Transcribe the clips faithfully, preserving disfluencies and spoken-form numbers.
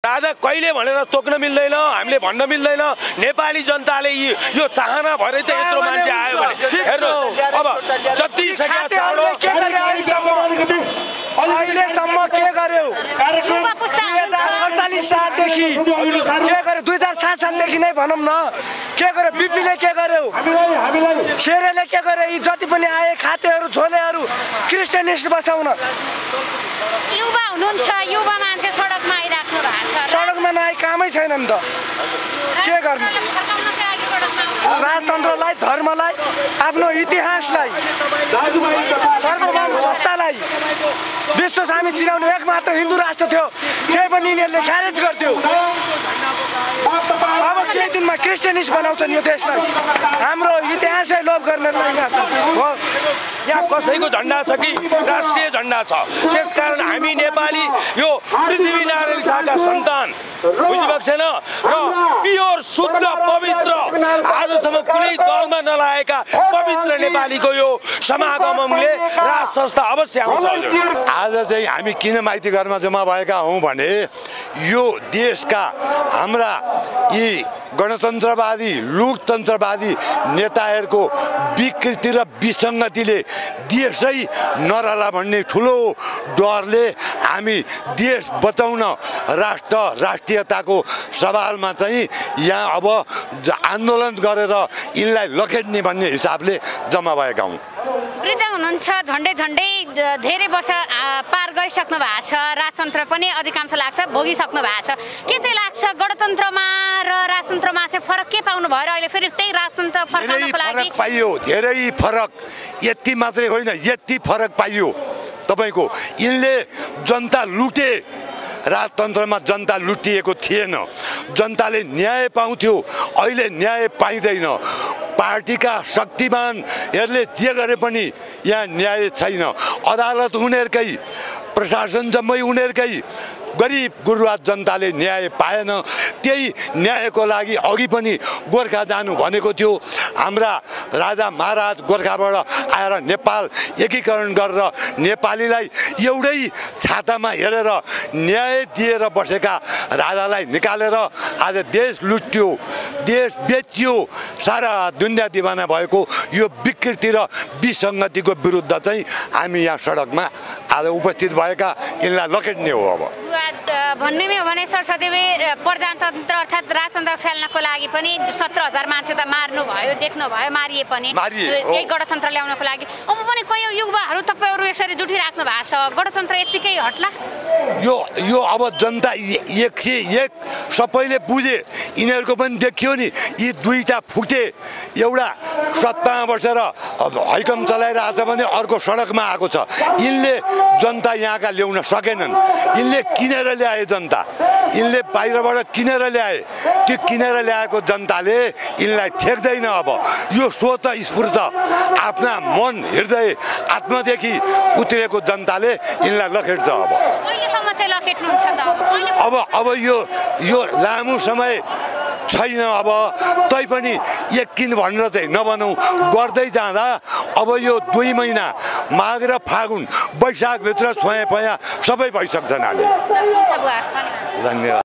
राजा कहिले भनेर तोक्न मिल्दैन, हामीले भन्न मिल्दैन। नेपाली जनताले यो चाहना भरे चाहिँ यत्रो मान्छे आयो भने हेर्नुहोस् अब जति सकिया चाँडो अहिलेसम्म के गर्यो दुई हजार सडचालिस सालदेखि के गर्यो दुई हजार सात सालदेखि नै भनौँ न के गर्यो बिपीले के गर्यो शेरेले के गर्यो यी जति पनि आए खातेहरू झोलेहरू क्रिस्चियनिस्ट बसाउन युवा हुनुहुन्छ युवा मान्छे सडकमा आइराख्नु भएको छ सडकमा नआई कामै छैन नि त के गर्नु राजतन्त्रलाई धर्मलाई आफ्नो इतिहासलाई सार्वभौम सत्तालाई विश्व सामी चिनाउनु एक मात्र हिन्दू राष्ट्र थियो त्यही पनि यिनीहरूले खारेज गर्थ्यो अब केही दिनमा क्रिस्चियनिस्ट बनाउँछन् यो देशलाई हाम्रो इतिहासै लोप गर्न हो यहाँ कसैको झन्डा छ कि राष्ट्रिय झन्डा छ त्यसकारण हामी नेपाली यो पृथ्वीनारायण शाहका सन्तान बुझिरहेको छैन र प्योर शुद्ध पवित्र आजसम्म कुनै दलमा नलागेका पवित्र नेपालीको यो समागमले राज संस्था अवश्य आउँछ। आज चाहिँ हामी किन माइती घरमा जम्मा भएका हौँ भने यो देशका हाम्रा यी गणतन्त्रवादी लोकतन्त्रवादी नेताहरूको विकृति र विसङ्गतिले देशै नरहला भन्ने ठुलो डरले हामी देश बचाउन राष्ट्र राष्ट्रियताको सवालमा चाहिँ यहाँ अब आन्दोलन गरेर यिनलाई लखेट्ने भन्ने हिसाबले जम्मा भएका हौँ। वृद्ध हुनुहुन्छ झन्डै झन्डै धेरै वर्ष पार गरिसक्नु भएको छ राजतन्त्र पनि अधिकांश लाग्छ भोगिसक्नु भएको छ के चाहिँ लाग्छ गणतन्त्रमा र राजतन्त्रमा चाहिँ फरक के पाउनु भयो र अहिले फेरि त्यही राजतन्त्र फर्काउनको लागि पाइयो धेरै फरक यति मात्रै होइन यति फरक पाइयो तपाईको यिनले जनता लुटे राजतन्त्रमा जनता लुटिएको थिएन जनताले न्याय पाउँथ्यो अहिले न्याय पाइँदैन पार्टीका शक्तिमानहरूले जे गरे पनि यहाँ न्याय छैन अदालत उनीहरूकै प्रशासन जम्मै उनीहरूकै गरिब गुरुवा जनताले न्याय पाएन त्यही न्यायको लागि अघि पनि गोर्खा जानु भनेको थियो हाम्रा राजा महाराज गोर्खाबाट आएर नेपाल एकीकरण गरेर नेपालीलाई एउटै छातामा हेरेर न्याय दिएर बसेका राजालाई निकालेर आज देश लुट्यो देश बेचियो सारा दुनिया दिवाना भएको यो विकृति र विसङ्गतिको विरुद्ध चाहिँ हामी यहाँ सडकमा आज उपस्थित भएका यिनलाई लखेट्ने हो। अब भन्ने हो भने सरस्वतीदेवी प्रजातन्त्र अर्थात् राजतन्त्र फैल्नको लागि पनि सत्र हजार मान्छे त मार्नु भयो देख्नु भयो मारिए पनि यही गणतन्त्र ल्याउनको लागि अब पनि कयौँ युवाहरू तपाईँहरू यसरी जुटिराख्नु भएको छ गणतन्त्र यत्तिकै हट्ला यो यो अब जनता एक सय एक सबैले बुझे यिनीहरूको पनि देखियो नि यी दुईटा फुटे एउटा सत्तामा बसेर हैकम चलाइरहेको छ भने अर्को सडकमा आएको छ यिनले जनता यहाँका ल्याउन सकेनन् यिनले किनेर ल्याए जनता यिनले बाहिरबाट किनेर ल्याए त्यो किनेर ल्याएको जनताले यिनलाई ठेक्दैन अब यो स्वत स्फूर्त आफ्ना मन हृदय आत्मादेखि उत्रेको जनताले यिनलाई लखेट्छ। अब अब अब यो यो लामो समय छैन अब तैपनि यकिन भनेर चाहिँ नबनाऊ गर्दै जाँदा अब यो दुई महिना माघ र फागुन वैशाखभित्र छोया पया सबै भइसक्छन् हामी। धन्यवाद।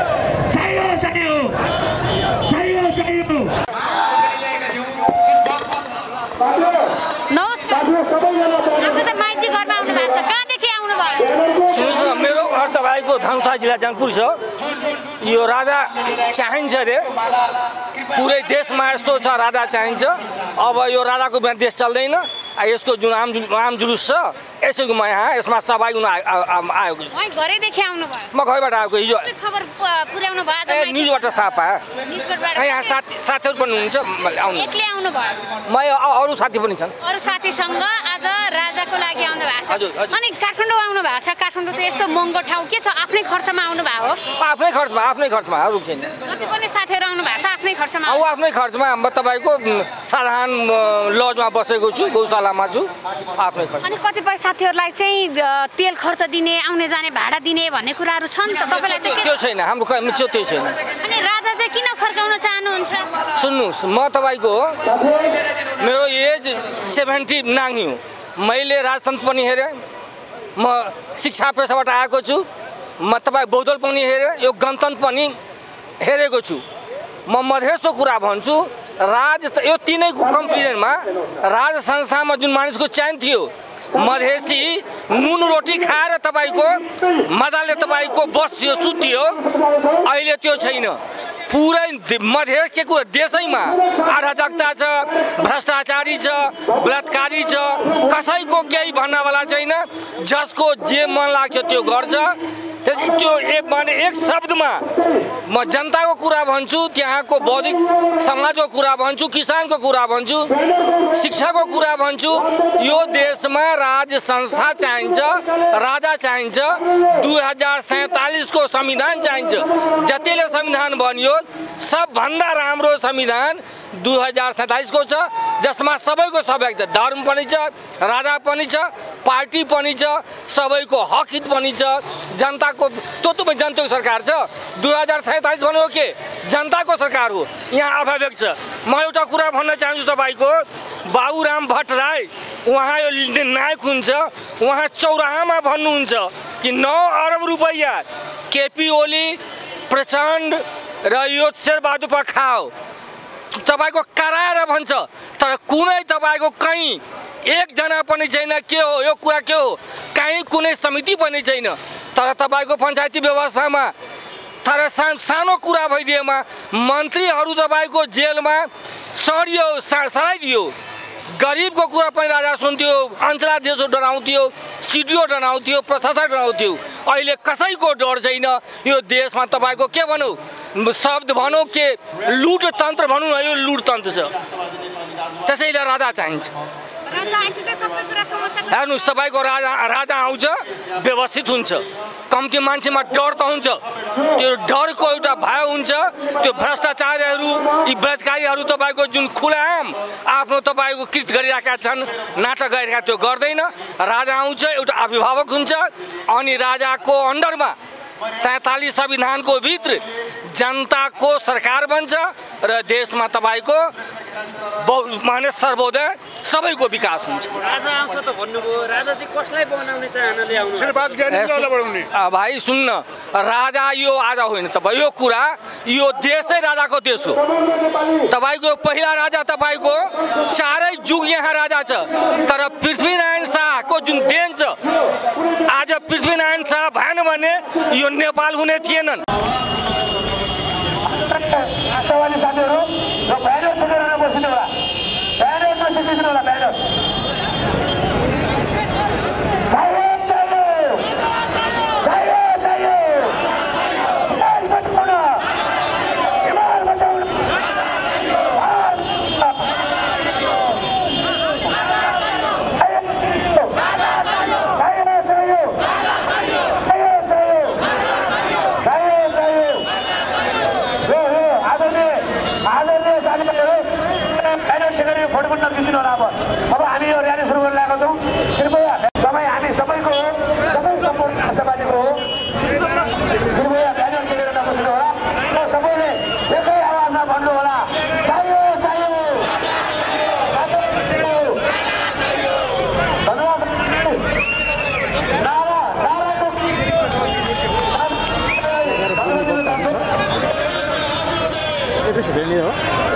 मेरो घर तपाईँको धनुषा जिल्ला जानपुर छ यो राजा चाहिन्छ अरे पुरै देशमा यस्तो छ राजा चाहिन्छ अब यो राजाको बिना देश चल्दैन यसको जुन आम आम जुलुस छ यसैको म यहाँ यसमा सहभागी हुन आएको छु घरैदेखि आउनु भयो म घरबाट आएको हिजो खबर पुर्याउनु भयो ए न्युजबाट थाहा पाएँ यहाँ साथी साथीहरू पनि हुनुहुन्छ आउनु एक्लै आउनु भयो म अरू साथी पनि छन् अरू साथीसँग आज राजाको लागि आउनु भएको छ अनि काठमाडौँ आउनु भएको छ काठमाडौँ त यस्तो महँगो ठाउँ के छ आफ्नै खर्चमा आउनु भएको हो आफ्नै खर्चमा आफ्नै खर्चमा अरू छैन जति पनि साथीहरू आउनु भएको छ आफ्नै खर्चमा अब आफ्नै खर्चमा म तपाईँको साधारण लजमा बसेको छु गौशालामा छु आफ्नै खर्च अनि कतिपय साथीहरूलाई चाहिँ तेल खर्च दिने आउने जाने भाडा दिने भन्ने कुराहरू छन् त तपाईँलाई चाहिँ त्यो छैन हाम्रो त्यो त्यो छैन अनि राजा चाहिँ किन फर्काउन चाहनुहुन्छ सुन्नुहोस् म तपाईँको मेरो एज सेभेन्टी नाङ्गी हो मैले राजतन्त्र पनि हेरेँ म शिक्षा पेसाबाट आएको छु म तपाईँ बौद्धल पनि हेरेँ, यो गणतन्त्र पनि हेरेको छु। म मधेसको कुरा भन्छु, राज यो तिनैको कम्पेरिजनमा राज संस्थामा जुन मानिसको चयन थियो, मधेसी नुन रोटी खाएर तपाईँको मजाले तपाईँको बस्थ्यो, सुत्थ्यो, अहिले त्यो छैन। पुरै मधेस के कुरा देशैमा अराजकता छ, भ्रष्टाचारी छ, बलात्कारी छ, कसैको केही भन्नवाला छैन। जसको जे मन लाग्छ त्यो गर्छ। त्यो एक माने एक शब्दमा म जनताको कुरा भन्छु, त्यहाँको बौद्धिक समाजको कुरा भन्छु, किसानको कुरा भन्छु, शिक्षाको कुरा भन्छु। यो देशमा राज संस्था चाहिन्छ, राजा चाहिन्छ, दुई हजार सैँतालिसको संविधान चाहिन्छ। जतिले संविधान बन्यो सबभन्दा राम्रो संविधान दुई हजार सैँतालिसको छ, जसमा सबैको सबै छ, धर्म पनि छ, राजा पनि छ, पार्टी पनि छ, सबैको हक हित पनि छ, जनताको त्यो त जनताको सरकार छ। दुई हजार सैँतालिस भन्यो के जनताको सरकार हो, यहाँ अभिव्यक्त छ। म एउटा कुरा भन्न चाहन्छु तपाईँको, बाबुराम भट्टराई उहाँ यो नायक हुन्छ, उहाँ चौराहामा भन्नुहुन्छ कि नौ अरब रुपैयाँ केपी ओली, प्रचण्ड र यो शेरबहादुर पखाओ तपाईँको कराएर भन्छ, तर कुनै तपाईँको कहीँ एकजना पनि छैन। के हो यो कुरा, के हो कहीँ कुनै समिति पनि छैन। तर तपाईँको पञ्चायती व्यवस्थामा तर सानो कुरा भइदिएमा मन्त्रीहरू तपाईँको जेलमा सरियो सराइदियो। गरिबको कुरा पनि राजा सुन्थ्यो, अञ्चलाधीश डराउँथ्यो, सिडिओ डराउँथ्यो, प्रशासक डराउँथ्यो। अहिले कसैको डर छैन यो देशमा। तपाईँको के भनौँ, शब्द भनौँ के लुटतन्त्र भनौँ न, यो लुटतन्त्र छ। त्यसैले राजा चाहिन्छ। हेर्नुहोस्, तपाईँको राजा राजा आउँछ व्यवस्थित हुन्छ, कम्ती मान्छेमा डर त हुन्छ। त्यो डरको एउटा भय हुन्छ। त्यो भ्रष्टाचारीहरू, यी बलात्कारीहरू तपाईँको जुन खुलाम आफ्नो तपाईँको कृत गरिरहेका छन्, नाटक गरिरहेका, त्यो गर्दैन। राजा आउँछ, एउटा अभिभावक हुन्छ, अनि राजाको अन्डरमा सैँतालिस संविधानको भित्र जनताको सरकार बन्छ र देशमा तपाईँको माने सर्वोदय सबैको विकास हुन्छ। राजा आउँछ त भन्नुभयो, राजा चाहिँ कसलाई बनाउने चाहनाले आउनु? भाइ सुन्न, राजा यो आज होइन तपाईँ, यो कुरा यो देशै राजाको देश हो। तपाईँको पहिला राजा तपाईँको चारै जुग यहाँ राजा छ, तर पृथ्वीनारायण शाहको जुन देन छ, आज पृथ्वीनारायण शाह भएन भने यो नेपाल हुने थिएनन्। अब हामी यो र्याली सुरु गर्न लागेका छौँ। कृपया तपाईँ हामी सबैको सबै सम्पूर्ण राष्ट्रवादीको हो, कृपया ब्यानर टेकेर नबस्नु होला र सबैले एकै आवाजमा भन्नु होला, चाहियो चाहियो। धन्यवाद। नारा नाराको